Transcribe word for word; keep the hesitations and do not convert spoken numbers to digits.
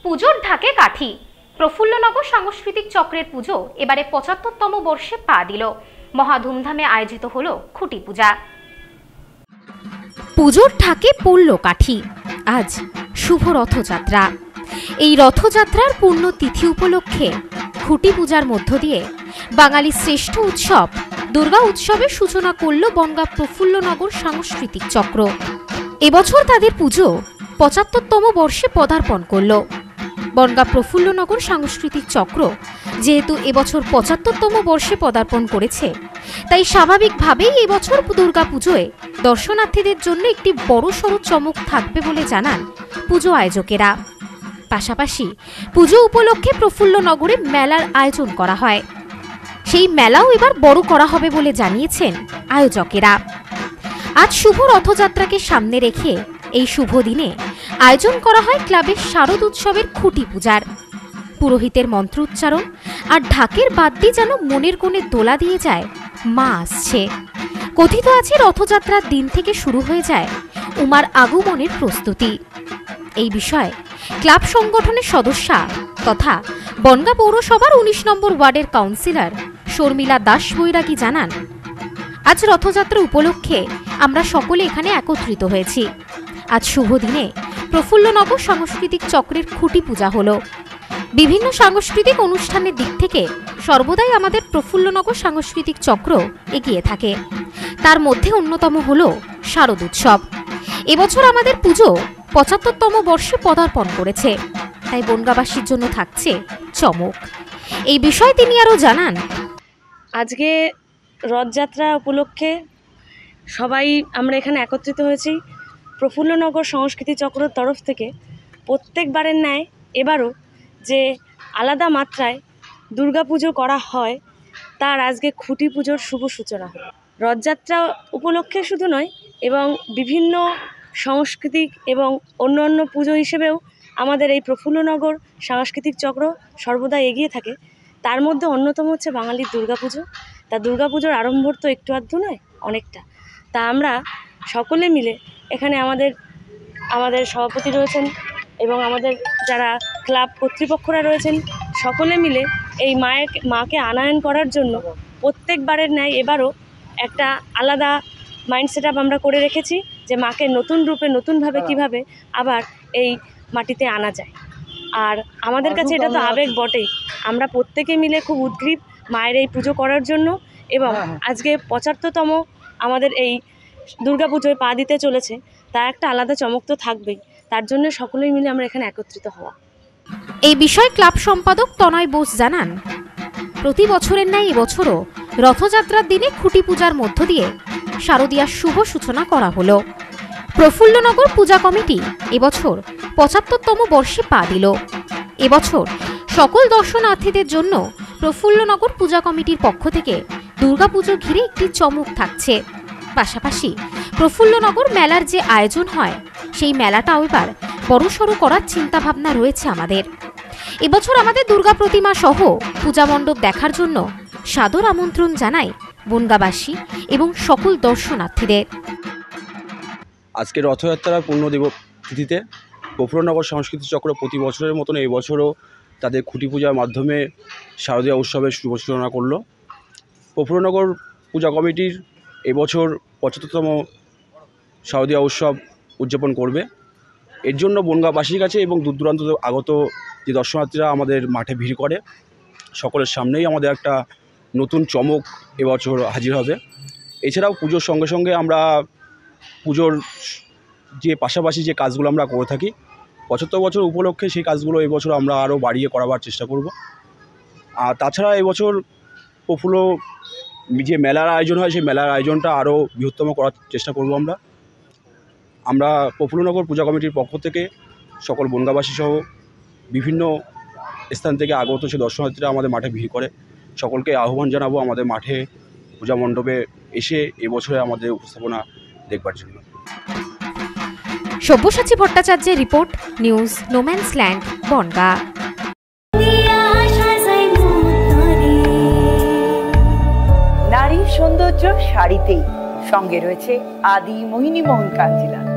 পুজোর ঢাকে কাঠি। প্রফুল্লনগর সাংস্কৃতিক চক্রের পুজো এবারে পঁচাত্তরতম বর্ষে পা দিল। মহা ধুমধামে আয়োজিত হলো খুঁটি পূজা। পুজোর ঢাকে পড়ল কাঠি। আজ শুভ রথযাত্রা। এই রথযাত্রার পূর্ণ তিথি উপলক্ষে খুঁটি পূজার মধ্য দিয়ে বাঙালির শ্রেষ্ঠ উৎসব দুর্গা উৎসবের সূচনা করল বনগাঁ প্রফুল্লনগর সাংস্কৃতিক চক্র। এবছর তাদের পুজো পঁচাত্তরতম বর্ষে পদার্পণ করল। বনগাঁ প্রফুল্লনগর সাংস্কৃতিক চক্র যেহেতু এবছর পঁচাত্তরতম বর্ষে পদার্পণ করেছে, তাই স্বাভাবিকভাবেই এবছর দুর্গা পুজোয় দর্শনার্থীদের জন্য একটি বড়সড় চমক থাকবে বলে জানান পুজো আয়োজকেরা। পাশাপাশি পুজো উপলক্ষে প্রফুল্লনগরে মেলার আয়োজন করা হয়। সেই মেলাও এবার বড় করা হবে বলে জানিয়েছেন আয়োজকেরা। আজ শুভ রথযাত্রাকে সামনে রেখে এই শুভ দিনে আয়োজন করা হয় ক্লাবের শারদ উৎসবের খুঁটি পূজার। পুরোহিতের মন্ত্র উচ্চারণ আর ঢাকের বাদ্যি যেন মনের কোণে দোলা দিয়ে যায় মা আসছে। কথিত আছে রথযাত্রার দিন থেকে শুরু হয়ে যায় উমার আগমনের প্রস্তুতি। এই বিষয়ে ক্লাব সংগঠনের সদস্যা তথা বনগাঁ পৌরসভার উনিশ নম্বর ওয়ার্ডের কাউন্সিলর শর্মিলা দাস বৈরাগী জানান, আজ রথযাত্রা উপলক্ষে আমরা সকলে এখানে একত্রিত হয়েছি। আজ শুভ দিনে প্রফুল্লনগর সাংস্কৃতিক চক্রের খুঁটি পূজা হলো। বিভিন্ন সাংস্কৃতিক অনুষ্ঠানের দিক থেকে সর্বদাই আমাদের প্রফুল্লনগর সাংস্কৃতিক চক্র এগিয়ে থাকে। তার মধ্যে অন্যতম হলো শারদ উৎসব। এবছর আমাদের পুজো পঁচাত্তরতম বর্ষে পদার্পণ করেছে, তাই বনগাঁবাসীর জন্য থাকছে চমক। এই বিষয়ে তিনি আরও জানান, আজকে রথযাত্রা উপলক্ষে সবাই আমরা এখানে একত্রিত হয়েছি। প্রফুল্লনগর সংস্কৃতি চক্রের তরফ থেকে প্রত্যেকবারের ন্যায় এবারও যে আলাদা মাত্রায় দুর্গাপুজো করা হয়, তার আজকে খুঁটি পুজোর শুভ সূচনা হলো। রথযাত্রা উপলক্ষে শুধু নয়, এবং বিভিন্ন সাংস্কৃতিক এবং অন্য অন্য পুজো হিসেবেও আমাদের এই প্রফুল্লনগর সাংস্কৃতিক চক্র সর্বদা এগিয়ে থাকে। তার মধ্যে অন্যতম হচ্ছে বাঙালির দুর্গাপুজো। তা দুর্গাপুজোর আরম্ভর তো একটু আধটু নয়, অনেকটা। তা আমরা সকলে মিলে এখানে আমাদের আমাদের সভাপতি রয়েছেন এবং আমাদের যারা ক্লাব কর্তৃপক্ষরা রয়েছেন, সকলে মিলে এই মায়ের মাকে আনয়ন করার জন্য প্রত্যেকবারের ন্যায় এবারও একটা আলাদা মাইন্ড সেট আপ আমরা করে রেখেছি যে মাকে নতুন রূপে নতুনভাবে কিভাবে আবার এই মাটিতে আনা যায়। আর আমাদের কাছে এটা তো আবেগ বটেই। আমরা প্রত্যেকে মিলে খুব উদ্গ্রীব মায়ের এই পুজো করার জন্য, এবং আজকে পঁচাত্তরতম আমাদের এই দুর্গাপুজোয় পা দিতে চলেছে, তা একটা আলাদা চমক তো থাকবেই। তার জন্য সকলেই মিলে আমরা এখানে একত্রিত হওয়া। এই বিষয়ে ক্লাব সম্পাদক তনয় বোস জানান, প্রতি বছরের ন্যায় এবছরও রথযাত্রার দিনে খুঁটি পূজার মধ্য দিয়ে শারদীয়ার শুভ সূচনা করা হলো। প্রফুল্লনগর পূজা কমিটি এবছর পঁচাত্তরতম বর্ষে পা দিল। এবছর সকল দর্শনার্থীদের জন্য প্রফুল্লনগর পূজা কমিটির পক্ষ থেকে দুর্গাপুজো ঘিরে একটি চমক থাকছে। পাশাপাশি প্রফুল্লনগর মেলার যে আয়োজন হয়, সেই মেলাটাও এবার বড়সড় করার চিন্তাভাবনা রয়েছে আমাদের। এবছর আমাদের দুর্গা প্রতিমা সহ পূজা মণ্ডপ দেখার জন্য সাদর আমন্ত্রণ জানাই বনগাঁবাসী এবং সকল দর্শনার্থীদের। আজকে রথযাত্রার পূর্ণদিব তিথিতে প্রফুল্লনগর সাংস্কৃতিক চক্র প্রতি বছরের মতন এই বছরও তাদের খুঁটি পূজার মাধ্যমে শারদীয়া উৎসবের শুভ সূচনা করল। প্রফুল্লনগর পূজা কমিটির এবছর পঁচাত্তরতম শারদীয়া উৎসব উদযাপন করবে। এর জন্য বনগাঁবাসীর কাছে এবং দূর দূরান্ত আগত যে দর্শনার্থীরা আমাদের মাঠে ভিড় করে, সকলের সামনেই আমাদের একটা নতুন চমক এবছর হাজির হবে। এছাড়াও পুজোর সঙ্গে সঙ্গে আমরা পুজোর যে পাশাপাশি যে কাজগুলো আমরা করে থাকি, পঁচাত্তর বছর উপলক্ষে সেই কাজগুলো এবছর আমরা আরও বাড়িয়ে করাবার চেষ্টা করব। আর তাছাড়া এবছর প্রফুল্ল যে মেলার আয়োজন হয়, সেই মেলার আয়োজনটা আরও বৃহত্তম করার চেষ্টা করব আমরা আমরা প্রফুল্লনগর পূজা কমিটির পক্ষ থেকে সকল বনগাঁবাসী সহ বিভিন্ন স্থান থেকে আগত সে দর্শনার্থীরা আমাদের মাঠে ভিড় করে, সকলকে আহ্বান জানাবো আমাদের মাঠে পূজা মণ্ডপে এসে এবছরে আমাদের উপস্থাপনা দেখবার জন্য। সব্যসাচী ভট্টাচার্যের রিপোর্ট, নিউজ নোম্যান্সল্যান্ড, বনগাঁ। নারীর সৌন্দর্য শাড়িতেই, সঙ্গে রয়েছে আদি মোহিনী মোহন কাঞ্জিলা।